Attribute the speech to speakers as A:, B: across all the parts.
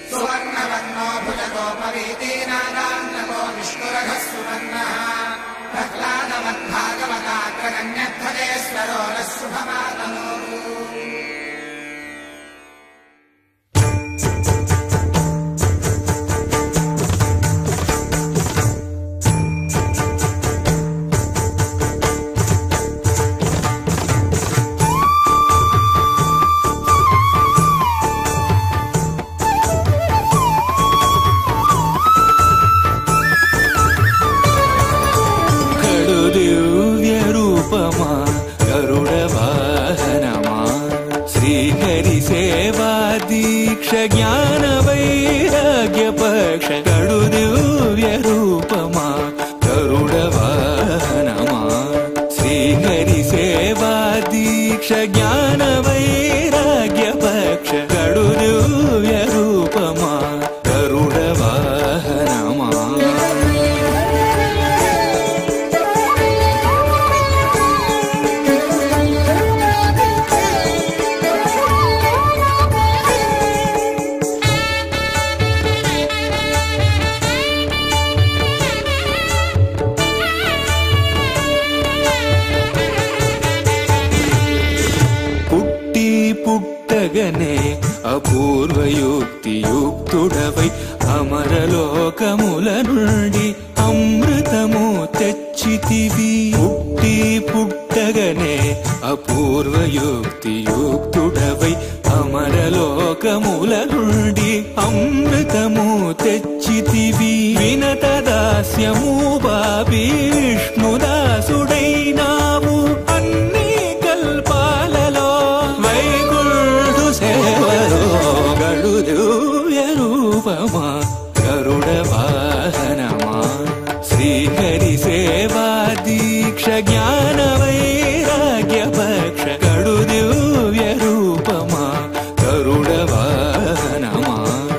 A: सुवर्णवर्णो भुजगोपवीतीनादान्नको विष्णुरघः सुवर्णः प्रह्लादमद्भागवताग्रगण्यध्वजेश्वरो नः शुभमातनोः।
B: ज्ञान वैराग्य पक्ष कड़ु दिव्य रूपमा गरुड़ वाहनमा श्रीहरि सेवा दीक्ष ज्ञान वैराग्य पक्ष कड़ु दिव्य रूपमा गरुड़ वाहनमा। పుట్టగనే అపూర్వయుక్తియుక్తుడవై అమరలోకముల నుండి అమృతము తెచ్చితివి. పుట్టగనే అపూర్వయుక్తియుక్తుడవై అమరలోకముల నుండి అమృతము తెచ్చితివి. వినత దాస్యము బాబి విష్ణుదాసుడైనావు అన్ని కల్పాలలో గడు దివ్య రూపమా గరుడ వాహనమా శ్రీహరి సేవా దీక్ష జ్ఞాన వైరాగ్య పక్ష గడు దివ్య రూపమా గరుడ వాహనమా.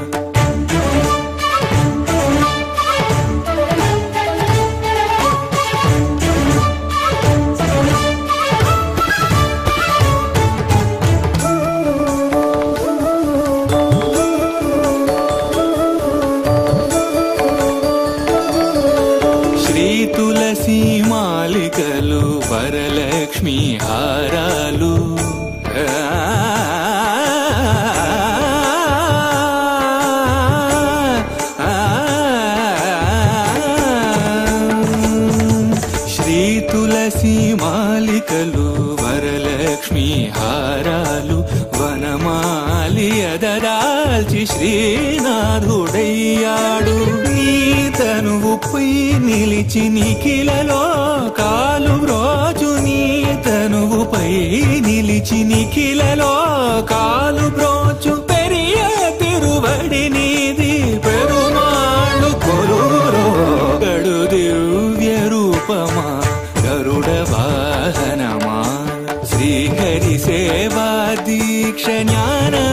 B: తులసి మాలికలు వరలక్ష్మి హారాలు శ్రీ తులసి మాలికలు వరలక్ష్మి హారాలు వనమాలి ఎదరాల్చి శ్రీనాథుడయ్యాడు. నీ తనువుపై నిలిచి నిఖిలలో కాలు బ్రోచు నీ తనువుపై నిలిచి నిఖిలలో కాలు బ్రోచు పెరియ తిరువడి నీది పెరుమాళ్ళు కొలురో గడు దివ్య రూపమా గరుడ వాహనమా శ్రీహరి సేవా దీక్ష జ్ఞాన